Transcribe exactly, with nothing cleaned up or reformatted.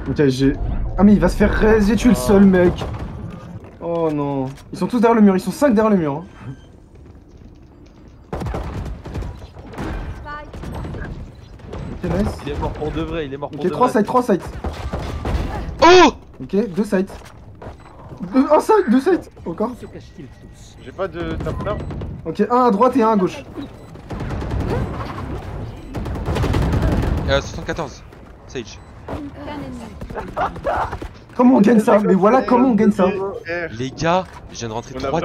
Ok, j'ai... Ah mais il va se faire raise, j'ai tué le seul mec. Oh non. Ils sont tous derrière le mur, ils sont cinq derrière le mur. Hein. Ok, nice. Il est mort pour de vrai, il est mort pour Ok, de trois vrai. sites, trois sites. Oh! Ok, deux sites. Deux, un site, deux sites. Encore. J'ai pas de tape-là. Ok, un à droite et un à gauche. Euh, soixante-quatorze. Sage. Comment on gagne ça? Mais voilà comment on gagne ça. Les gars, je viens de rentrer On a trois